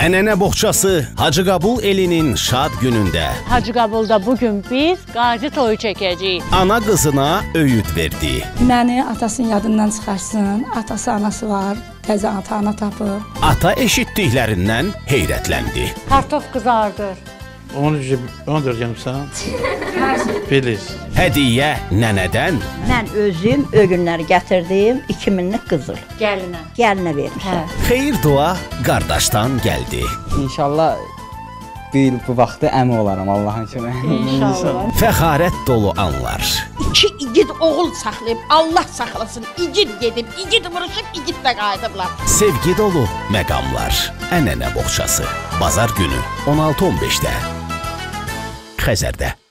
Ənənə boğçası Hacı Qabul elinin şad günündə. Hacı Qabulda bugün biz qazi toyu çəkəcəyik. Ana qızına öyüd verdi. Məni atasının yadından çıxarsın, atası anası var, təzə ata-ana tapır. Ata eşitdiklərindən heyrətləndi. Kartof qızardır. Onu dörgəmsən? Filiz. Hədiyyə nənədən. Mən özüm o günləri gətirdim, 2000'lik qızıl. Gəlinə. Gəlinə vermişəm. Xeyir dua qardaşdan gəldi. İnşallah bu vaxtı əmi olaram Allahın köməyi. İnşallah. Fəxarət dolu anlar. İki igid oğul saxlayıb, Allah saxlasın, igid gedib, igid vuruşub, igidlə qayıdıblar. Sevgi dolu məqamlar. Ənənə boğçası. Bazar günü 16:15-də. Xəzərdə.